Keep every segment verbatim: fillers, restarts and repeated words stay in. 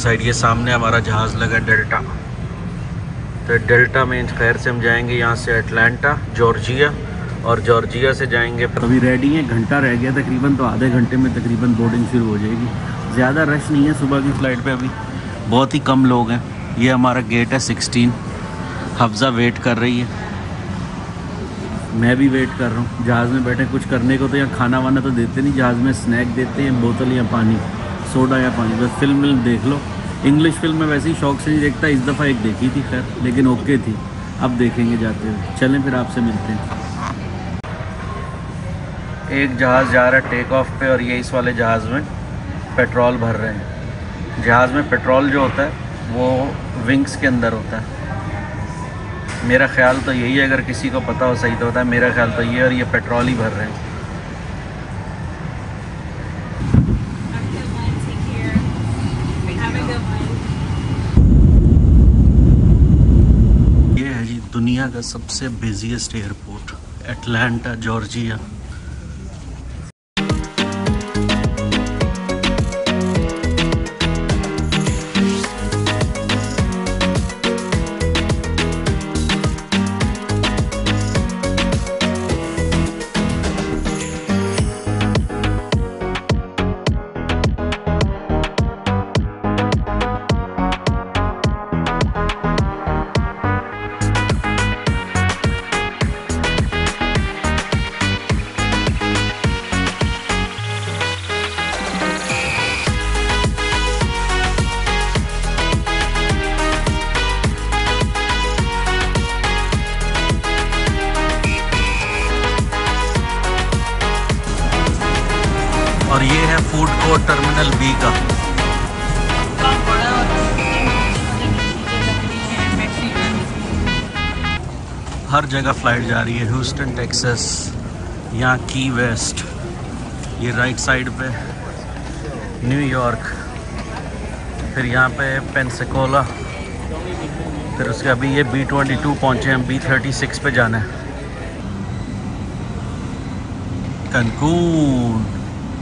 Side. ये सामने हमारा जहाज़ लगा डेल्टा, तो डेल्टा में खैर से हम जाएंगे यहाँ से अटलांटा जॉर्जिया, और जॉर्जिया से जाएंगे। अभी रेडी हैं, घंटा रह गया तकरीबन, तो आधे घंटे में तकरीबन बोर्डिंग शुरू हो जाएगी। ज़्यादा रश नहीं है सुबह की फ़्लाइट पे, अभी बहुत ही कम लोग हैं। ये हमारा गेट है सिक्सटीन। हफ्ज़ा वेट कर रही है, मैं भी वेट कर रहा हूँ। जहाज़ में बैठे कुछ करने को तो यहाँ खाना वाना तो देते नहीं, जहाज़ में स्नैक देते हैं, बोतल या पानी, सोडा या पानी। बस फिल्म विल्म देख लो। इंग्लिश फिल्म में वैसे ही शौक से नहीं देखता, इस दफ़ा एक देखी थी खैर, लेकिन ओके थी। अब देखेंगे जाते हुए। चलें फिर आपसे मिलते हैं। एक जहाज़ जा रहा है टेक ऑफ पे, और ये इस वाले जहाज़ में पेट्रोल भर रहे हैं। जहाज़ में पेट्रोल जो होता है वो विंग्स के अंदर होता है। मेरा ख्याल तो यही है, अगर किसी को पता हो सही तो होता है, मेरा ख्याल तो ये है, और ये पेट्रोल ही भर रहे हैं। ये है जी दुनिया का सबसे बिजिएस्ट एयरपोर्ट, अटलांटा जॉर्जिया। और ये है फूड कोर्ट टर्मिनल बी का। हर जगह फ्लाइट जा रही है। ह्यूस्टन टेक्सास, यहाँ की वेस्ट, ये राइट साइड पे न्यूयॉर्क, फिर यहाँ पे पेंसाकोला, फिर उसके अभी ये बी ट्वेंटी टू पहुँचे हैं, बी थर्टी सिक्स पे जाना है। Cancun.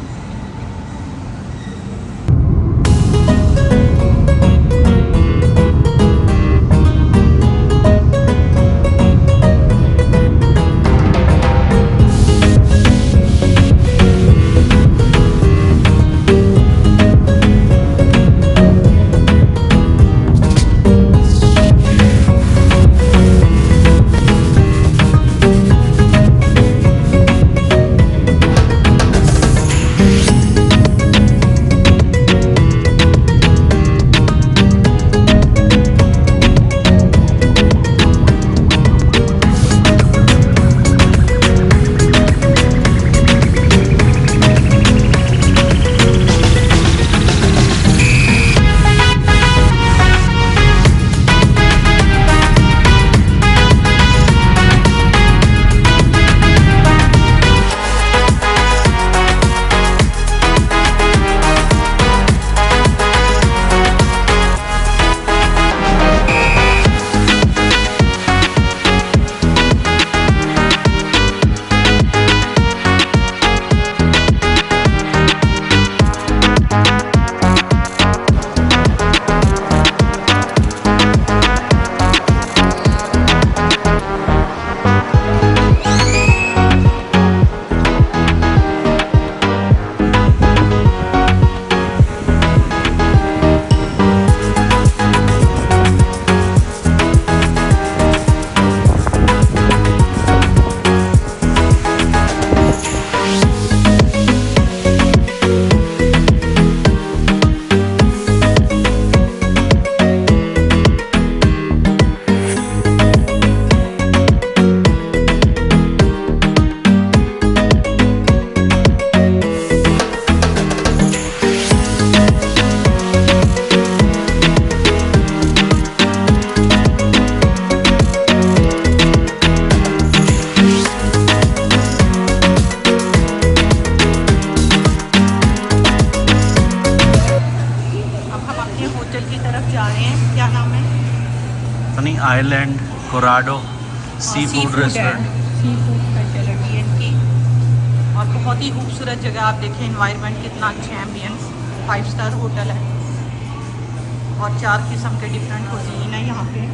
Island Corado sea food restaurant, sea food speciality है इनकी, और बहुत ही खूबसूरत जगह। आप देखें एनवायरनमेंट कितना अच्छा, एम्बियंस, फाइव स्टार होटल है। और चार किस्म के डिफरेंट कुजीन है यहाँ पे।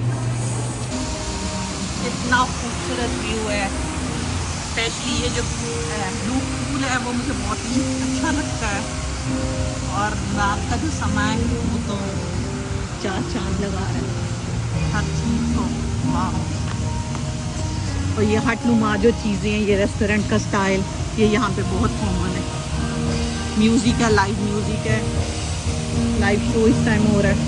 इतना खूबसूरत व्यू है, स्पेशली ये जो ब्लू पूल है वो मुझे बहुत ही अच्छा लगता है। और रात का जो समय है वो तो चार चांद लगा रहा है हर चीज़ को। वाह। और ये हटनुमा जो चीज़ें हैं, ये रेस्टोरेंट का स्टाइल, ये यहाँ पे बहुत कॉमन है। म्यूज़िक है, लाइव म्यूज़िक है, लाइव शो इस टाइम हो रहा है।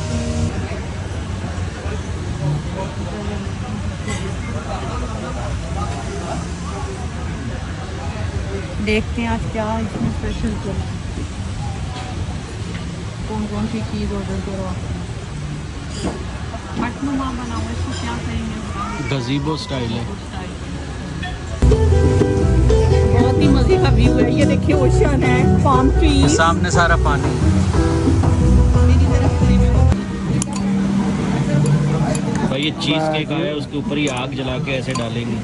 देखते हैं आज क्या इसमें स्पेशल क्या है, कौन कौन सी चीज़ ऑर्डर करो। हटनुमा बना हुआ है, इसको क्या कहेंगे? गज़ीबो स्टाइल है। बहुत ही मजे का व्यू है। ये देखिए ओशन है, पाम ट्री, सामने सारा पानी। भाई ये चीज़ केक आया है, उसके ऊपर ही आग जला के ऐसे डालेंगे।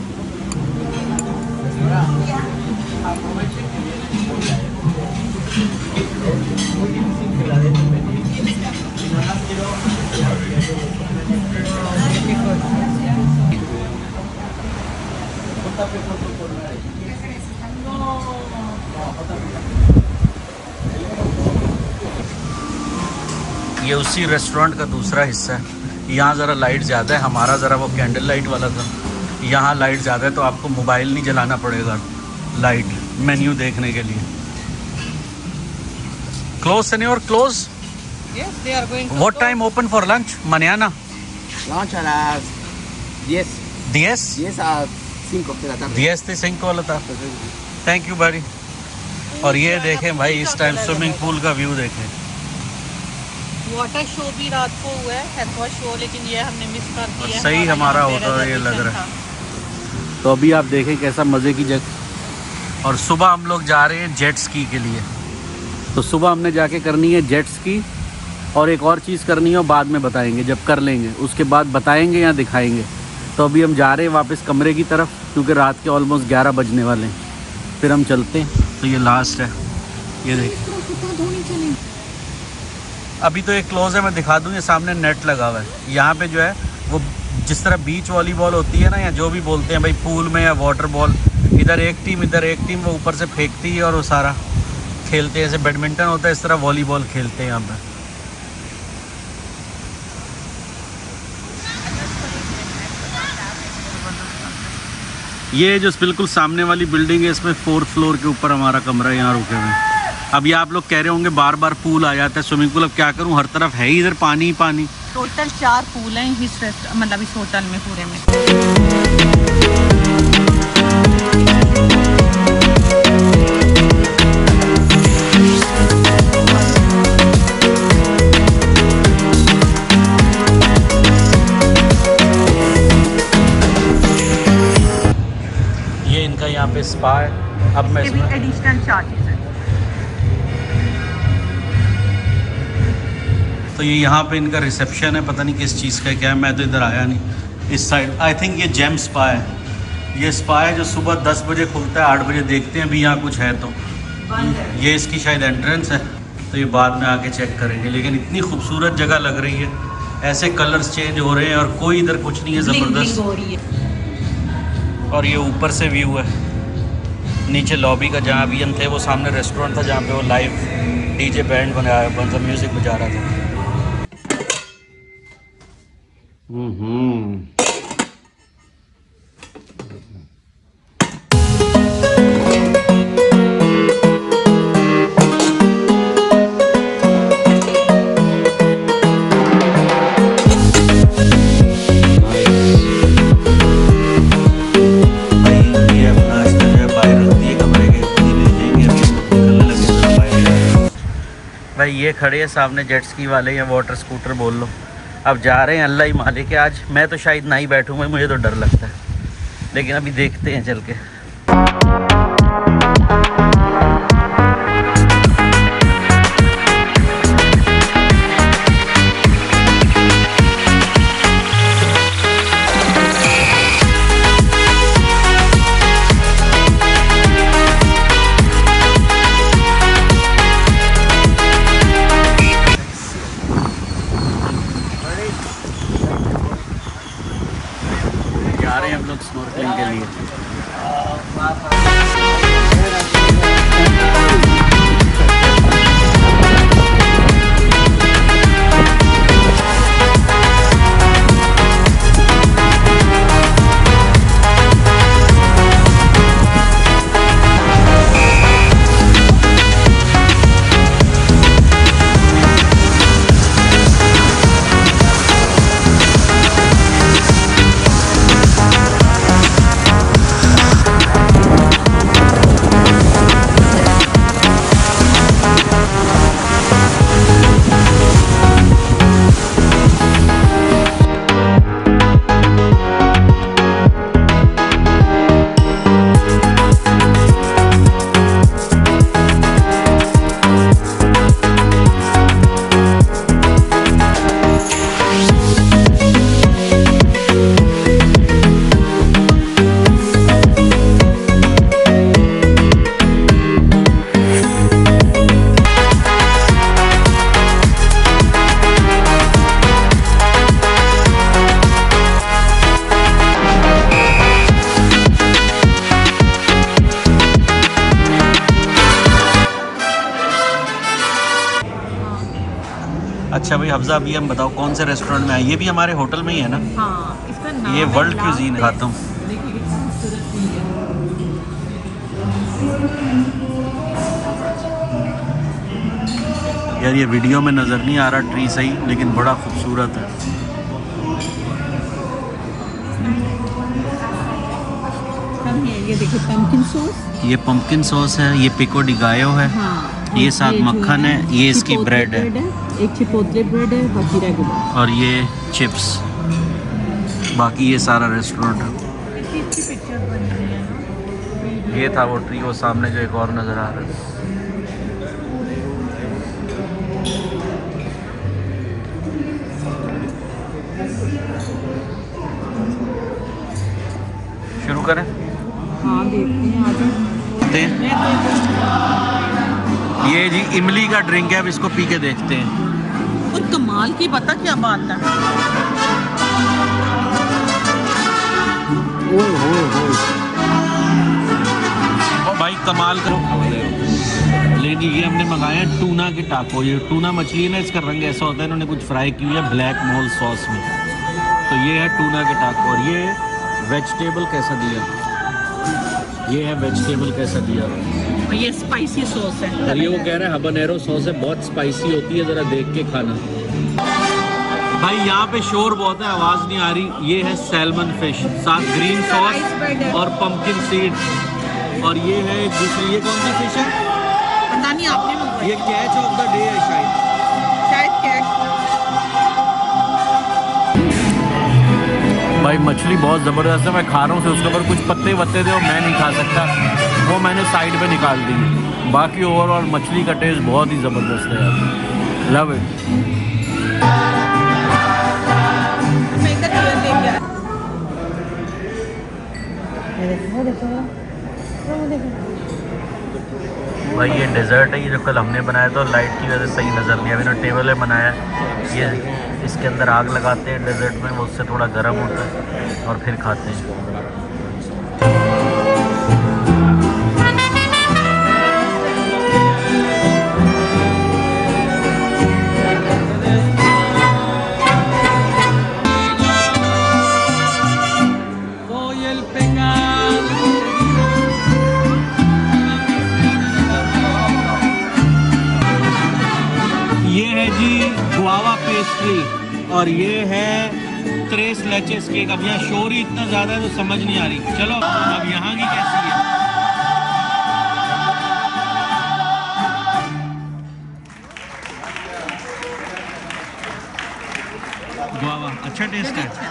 ये उसी रेस्टोरेंट का दूसरा हिस्सा है। यहाँ ज़रा लाइट ज़्यादा है, हमारा ज़रा वो कैंडल लाइट वाला था। यहाँ लाइट ज़्यादा है तो आपको मोबाइल नहीं जलाना पड़ेगा लाइट मेन्यू देखने के लिए। क्लोज सेनियोर close. Yes, they are going to What close. time open for lunch? Mañana. Lunch a las diez. diez? diez a cinco de la tarde. diez से cinco वाला था। थैंक यू भाई। और ये देखें भाई, इस टाइम स्विमिंग पूल का व्यू देखें। वाटर शो भी रात को हुआ है, एक्वा शो, लेकिन ये हमने मिस कर दिया है। सही हमारा यहाँ पे होता है ये लग reservation रहा है। था। तो अभी आप देखें कैसा मज़े की जगह। और सुबह हम लोग जा रहे हैं जेट स्की के लिए। तो सुबह हमने जाके करनी है जेट स्की, और एक और चीज़ करनी है, बाद में बताएंगे जब कर लेंगे, उसके बाद बताएंगे या दिखाएंगे। तो अभी हम जा रहे हैं वापस कमरे की तरफ, क्योंकि रात के ऑलमोस्ट ग्यारह बजने वाले हैं। फिर हम चलते हैं। तो ये लास्ट है, ये देखिए। अभी तो ये क्लोज है, मैं दिखा दूँ। ये सामने नेट लगा हुआ है। यहाँ पे जो है वो जिस तरह बीच वॉलीबॉल होती है ना, या जो भी बोलते हैं भाई पूल में या वाटर बॉल, इधर एक टीम इधर एक टीम, वो ऊपर से फेंकती है और वो सारा खेलते हैं। जैसे बैडमिंटन होता है इस तरह वॉलीबॉल खेलते हैं यहाँ पर। ये जो बिल्कुल सामने वाली बिल्डिंग है, इसमें फोर्थ फ्लोर के ऊपर हमारा कमरा है, यहाँ रुके हुए हैं। अब ये आप लोग कह रहे होंगे बार बार पूल आ जाता है, स्विमिंग पूल। अब क्या करूँ, हर तरफ है ही इधर पानी ही पानी। टोटल चार पूल हैं इस रेस्ट मतलब इस होटल में पूरे में। ये इनका यहाँ पे स्पा है। अब मैं इसमें एडिशनल चार्जेस हैं। तो ये यहाँ पे इनका रिसेप्शन है, पता नहीं किस चीज़ का क्या है, मैं तो इधर आया नहीं। इस साइड आई थिंक ये जेम स्पा है। ये स्पा है जो सुबह दस बजे खुलता है, आठ बजे देखते हैं। अभी यहाँ कुछ है तो ये इसकी शायद एंट्रेंस है, तो ये बाद में आके चेक करेंगे। लेकिन इतनी खूबसूरत जगह लग रही है, ऐसे कलर्स चेंज हो रहे हैं और कोई इधर कुछ नहीं है, ज़बरदस्त। हो रही है। और ये ऊपर से व्यू है, नीचे लॉबी का जहाँ अभी हम थे, वो सामने रेस्टोरेंट था जहाँ पे वो लाइव डीजे बैंड बनाया मतलब म्यूज़िक बजा रहा था। हम्म भाई ये खड़े हैं सामने जेट स्की वाले या वाटर स्कूटर बोल लो। अब जा रहे हैं, अल्लाह ही मालिक है। आज मैं तो शायद ना ही बैठूंगा, मुझे तो डर लगता है, लेकिन अभी देखते हैं चल के। लिए। अच्छा भाई हफ्जा, अभी हम बताओ कौन से रेस्टोरेंट में आए? ये भी हमारे होटल में ही है ना? हाँ, इसका नाम ये है वर्ल्ड ला क्यूजीन पे। खाता हूँ। देखिए कितनी खूबसूरत चीज़ है। यार ये वीडियो में नज़र नहीं आ रहा ट्री सही, लेकिन बड़ा खूबसूरत है। हम ये ये देखिए पंपकिन सॉस। ये पंपकिन सॉस है, ये पिको डी गायो है, हाँ, ये साथ जो मक्खन है, ये इसकी चिपोtle ब्रेड है, एक चिपोtle ब्रेड है, बाकी रेगुलर। और ये चिप्स। बाकी ये सारा रेस्टोरेंट है। कितनी अच्छी पिक्चर बनी हुई है ना। ये था वो ट्री, वो सामने जो एक और नज़र आ रहा है। शुरू करें? हाँ देखते हैं, आ जाओ। दे। मैं तो ये जी इमली का ड्रिंक है, अब इसको पी के देखते हैं। और कमाल की पता क्या बात है, ओए होए होए। भाई कमाल करो। लेकिन ये हमने मंगाए हैं टूना के टाको। ये टूना मछली है ना, इसका रंग ऐसा होता है, इन्होंने कुछ फ्राई की हुई है ब्लैक मोल सॉस में। तो ये है टूना के टाको। और ये वेजिटेबल कैसा दिया, ये है वेजिटेबल कैसा दिया। और ये स्पाइसी सॉस है। और ये वो कह रहा है हबानेरो सॉस है, बहुत स्पाइसी होती है, ज़रा देख के खाना। भाई यहाँ पे शोर बहुत है, आवाज़ नहीं आ रही। ये है सैल्मन फिश, साथ ग्रीन सॉस और पंपकिन सीड। और ये है दूसरी, ये कौन सी फिश है पता नहीं, आपने मंगवाई ये? कैच ऑफ द डे है शायद। शायद कैच। भाई मछली बहुत ज़बरदस्त है, मैं खा रहा हूँ। से उसके ऊपर कुछ पत्ते वत्ते थे और मैं नहीं खा सकता, वो मैंने साइड पे निकाल दी। बाकी ओवरऑल मछली का टेस्ट बहुत ही ज़बरदस्त है यार, लव इट। मैं इधर टीयर लेके आया। भाई ये डेजर्ट है, ये जो कल हमने बनाया था, लाइट की वजह से सही नज़र नहीं, अभी ना टेबल में बनाया। ये इसके अंदर आग लगाते हैं डेजर्ट में, वो उससे थोड़ा गर्म होता है और फिर खाते हैं। ये है जी गुआवा पेस्ट्री और ये है त्रेस लेचेस केक। अब यहाँ शोर ही इतना ज़्यादा है तो समझ नहीं आ रही। चलो अब यहाँ की कैसी है? गुआवा अच्छा टेस्ट है।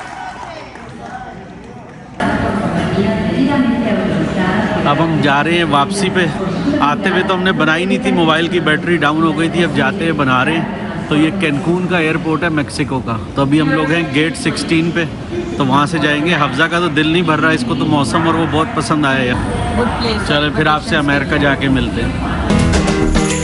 अब हम जा रहे हैं वापसी पे। आते हुए तो हमने बनाई नहीं थी, मोबाइल की बैटरी डाउन हो गई थी। अब जाते हुए बना रहे हैं। तो ये कैनकून का एयरपोर्ट है मेक्सिको का। तो अभी हम लोग हैं गेट सिक्सटीन पे, तो वहाँ से जाएंगे। हफ्जा का तो दिल नहीं भर रहा है, इसको तो मौसम और वो बहुत पसंद आया है। चलो फिर आपसे अमेरिका जाके मिलते हैं।